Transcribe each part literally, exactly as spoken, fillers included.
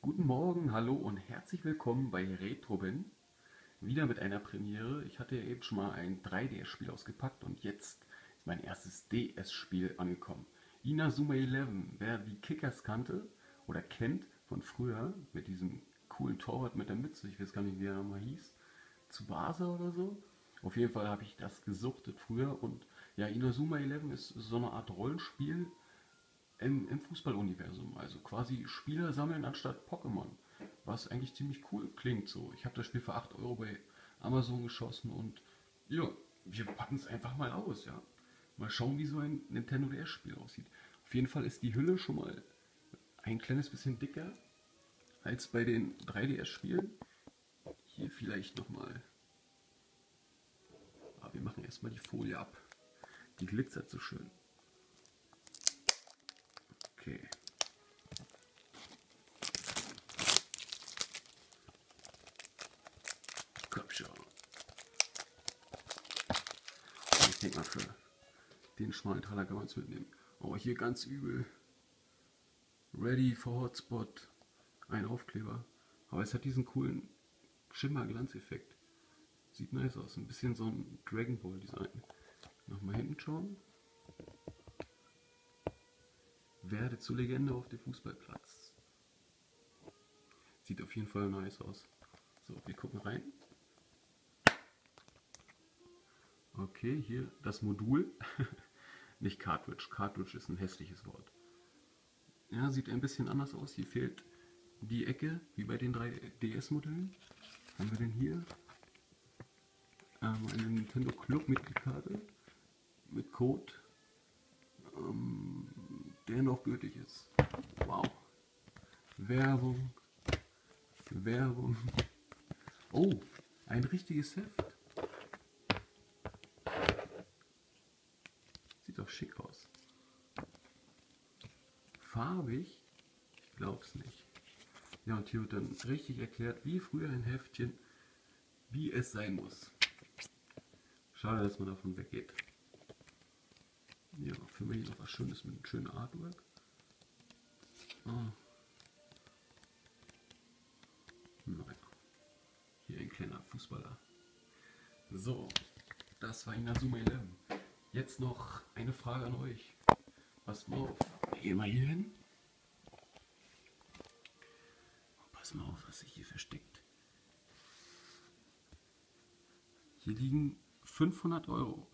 Guten Morgen, hallo und herzlich willkommen bei RetroBin. Wieder mit einer Premiere. Ich hatte ja eben schon mal ein drei D S-Spiel ausgepackt und jetzt ist mein erstes D S-Spiel angekommen. Inazuma elf. Wer die Kickers kannte oder kennt von früher, mit diesem coolen Torwart mit der Mütze, ich weiß gar nicht, wie er nochmal hieß, Tsubasa oder so. Auf jeden Fall habe ich das gesuchtet früher und ja, Inazuma elf ist so eine Art Rollenspiel im, im Fußballuniversum. Also quasi Spieler sammeln anstatt Pokémon. Was eigentlich ziemlich cool klingt so. Ich habe das Spiel für acht Euro bei Amazon geschossen und ja, wir packen es einfach mal aus, ja. Mal schauen, wie so ein Nintendo D S-Spiel aussieht. Auf jeden Fall ist die Hülle schon mal ein kleines bisschen dicker als bei den drei D S-Spielen. Hier vielleicht nochmal. Aber wir machen erstmal die Folie ab. Die glitzert so schön. Okay. Komm schon. Ich denke mal, für den schmalen Taler kann man es mitnehmen. Oh, hier ganz übel. Ready for Hotspot. Ein Aufkleber. Aber es hat diesen coolen Schimmer-Glanzeffekt. Sieht nice aus. Ein bisschen so ein Dragon Ball Design. Nochmal hinten schauen. Werde zur Legende auf dem Fußballplatz. Sieht auf jeden Fall nice aus. So, wir gucken rein. Okay, hier das Modul. Nicht Cartridge. Cartridge ist ein hässliches Wort. Ja, sieht ein bisschen anders aus. Hier fehlt die Ecke, wie bei den drei D S-Modellen. Was haben wir denn hier? Ähm, eine Nintendo Club Mitgliedkarte mit Code, ähm, der noch gültig ist. Wow. Werbung. Werbung. Oh, ein richtiges Heft. Sieht doch schick aus. Farbig? Ich glaub's nicht. Ja, und hier wird dann richtig erklärt, wie früher ein Heftchen, wie es sein muss. Schade, dass man davon weggeht. Ja, für mich noch was Schönes mit einem schönen Artwork. Ah. Naja. Hier ein kleiner Fußballer. So, das war Inazuma elf. Jetzt noch eine Frage an euch. Passt mal auf. Geh mal hier hin. Pass mal auf, was sich hier versteckt. Hier liegen fünfhundert Euro.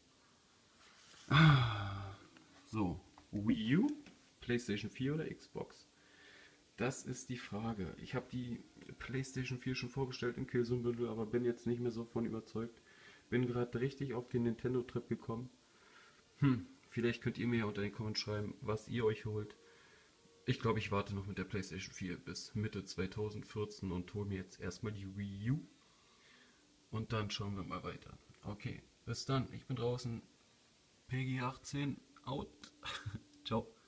Ah, so, Wii U, PlayStation vier oder Xbox? Das ist die Frage. Ich habe die PlayStation vier schon vorgestellt im Killzone-Bundle, aber bin jetzt nicht mehr so von überzeugt. Bin gerade richtig auf den Nintendo-Trip gekommen. Hm, vielleicht könnt ihr mir ja unter den Comments schreiben, was ihr euch holt. Ich glaube, ich warte noch mit der PlayStation vier bis Mitte zweitausendvierzehn und hole mir jetzt erstmal die Wii U. Und dann schauen wir mal weiter. Okay, bis dann. Ich bin draußen. Peggy achtzehn, out. Ciao.